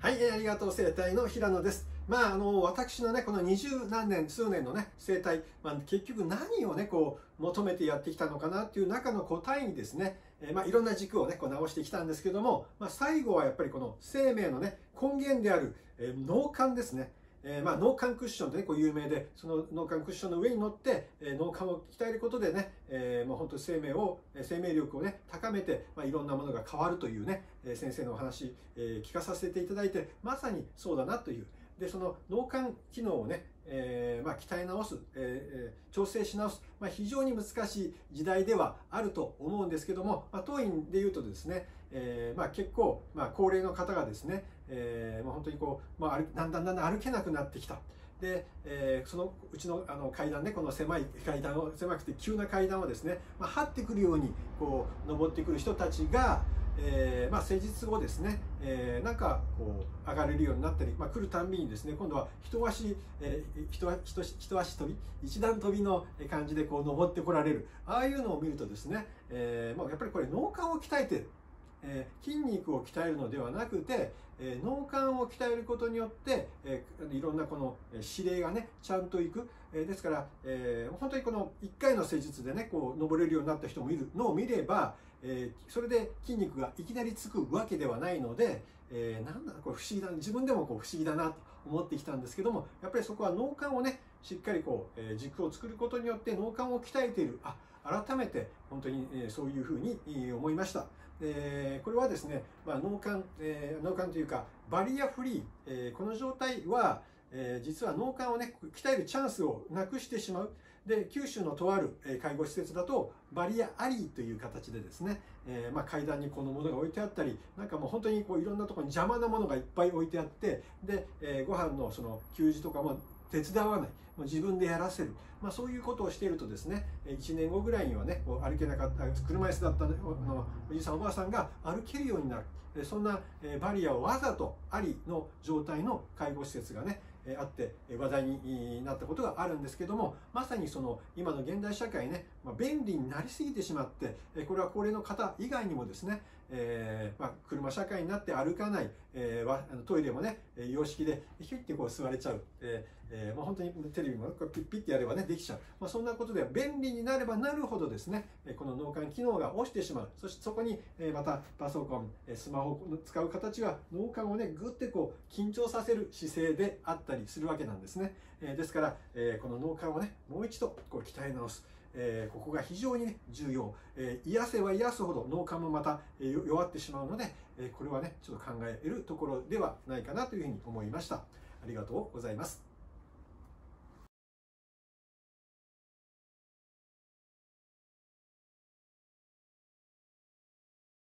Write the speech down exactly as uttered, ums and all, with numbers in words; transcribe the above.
はい、えーありがとう生態の平野です。まあ、あの、私のね、この二十何年、数年のね、生態、まあ、結局何をね、こう、求めてやってきたのかなっていう中の答えにですね、えーまあ、いろんな軸をね、こう直してきたんですけども、まあ、最後はやっぱりこの生命のね、根源である、えー脳幹ですね。えーまあ、脳幹クッションでね、こう有名で、その脳幹クッションの上に乗って、えー脳幹を鍛えることでね、えーもう本当に生命を、生命力をね、高めて、まあ、いろんなものが変わるというね、えー先生のお話、えー聞かさせていただいて、まさにそうだなという。で、その脳幹機能をね、えーまあ、鍛え直す、えー調整し直す、まあ、非常に難しい時代ではあると思うんですけども、まあ、当院でいうとですね、えーまあ、結構、まあ、高齢の方がですね、えーまあ、本当にこう、まあ、歩だんだんだんだん歩けなくなってきた。で、えーそのうちのあの階段ね、この狭い階段を、狭くて急な階段をですね、まあ、張ってくるようにこう登ってくる人たちが、えーまあ、施術後ですね、えーなんかこう上がれるようになったり、まあ、来るたんびにですね、今度は一足、えー、一足一足一足飛び一段飛びの感じでこう登ってこられる、ああいうのを見るとですね、えーまあ、やっぱりこれ脳幹を鍛えてる、えー筋肉を鍛えるのではなくて、えー脳幹を鍛えることによって、えーいろんなこの指令がねちゃんといく、えーですから、えー本当にこのいっかいの施術でねこう登れるようになった人もいるのを見れば、えーそれで筋肉がいきなりつくわけではないので、えーなんだこれ不思議だ、自分でもこう不思議だなと思ってきたんですけども、やっぱりそこは脳幹をねしっかりこう、えー軸を作ることによって脳幹を鍛えている、あ、改めて本当に、えーそういうふうに思いました。えーこれはですね、まあ、脳幹、えー脳幹というかバリアフリー、えーこの状態は、えー実は脳幹をね鍛えるチャンスをなくしてしまう。で、九州のとある介護施設だとバリアありという形でですね、えーまあ、階段にこのものが置いてあったり、なんかもう本当にこういろんなところに邪魔なものがいっぱい置いてあって、で、えーご飯のその給仕とかも手伝わない、もう自分でやらせる、まあ、そういうことをしているとですね、いちねんごぐらいにはね、こう歩けなかった、車椅子だったのおじいさんおばあさんが歩けるようになる、そんなバリアをわざとありの状態の介護施設がねあって話題になったことがあるんですけども、まさにその今の現代社会ね、まあ、便利になりすぎてしまって、これは高齢の方以外にもですね、えーまあ、車社会になって歩かない、えー、トイレもね洋式でヒュッてこう座れちゃう、えーえーまあ、本当にテレビもピッピッてやればねできちゃう、まあ、そんなことで便利になればなるほどですね、この脳幹機能が落ちてしまう。そしてそこにまたパソコン、スマホを使う形は脳幹をねグッてこう緊張させる姿勢であったりするわけなんですね。ですからこの脳幹をねもう一度こう鍛え直す、えー、ここが非常に、ね、重要、えー、癒せば癒すほど脳幹もまた、えー、弱ってしまうので、えー、これはねちょっと考えるところではないかなというふうに思いました。ありがとうございます。